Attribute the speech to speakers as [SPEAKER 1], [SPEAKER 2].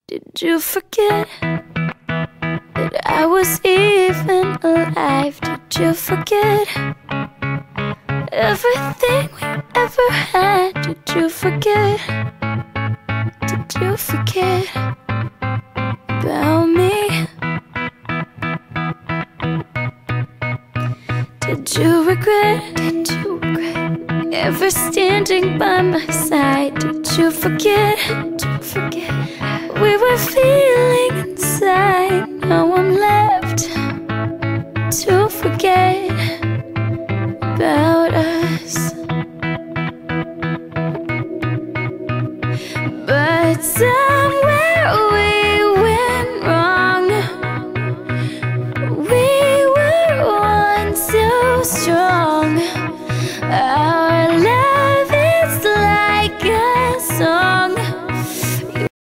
[SPEAKER 1] Did you forget that I was even alive? Did you forget everything we ever had? Did you forget? Did you forget about me? Did you regret ever standing by my side? Did you forget we were feeling inside? Now I'm left to forget about us. But somewhere we went wrong.